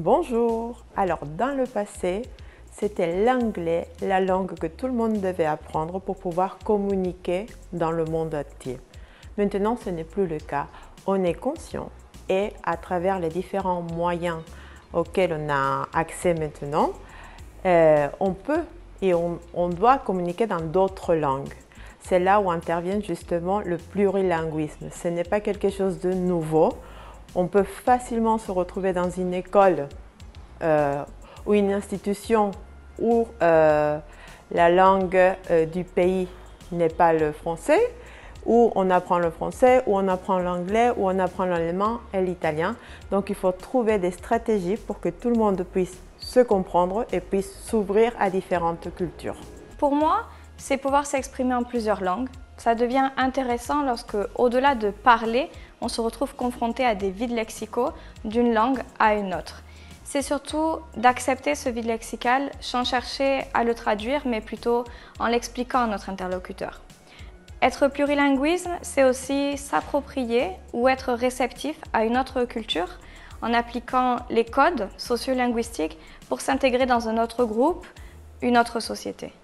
Bonjour! Alors, dans le passé, c'était l'anglais, la langue que tout le monde devait apprendre pour pouvoir communiquer dans le monde entier. Maintenant, ce n'est plus le cas. On est conscient et à travers les différents moyens auxquels on a accès maintenant, on peut et on doit communiquer dans d'autres langues. C'est là où intervient justement le plurilinguisme. Ce n'est pas quelque chose de nouveau. On peut facilement se retrouver dans une école ou une institution où la langue du pays n'est pas le français, où on apprend le français, où on apprend l'anglais, où on apprend l'allemand et l'italien. Donc il faut trouver des stratégies pour que tout le monde puisse se comprendre et puisse s'ouvrir à différentes cultures. Pour moi, c'est pouvoir s'exprimer en plusieurs langues. Ça devient intéressant lorsque, au-delà de parler, on se retrouve confronté à des vides lexicaux d'une langue à une autre. C'est surtout d'accepter ce vide lexical sans chercher à le traduire, mais plutôt en l'expliquant à notre interlocuteur. Être plurilinguisme, c'est aussi s'approprier ou être réceptif à une autre culture en appliquant les codes sociolinguistiques pour s'intégrer dans un autre groupe, une autre société.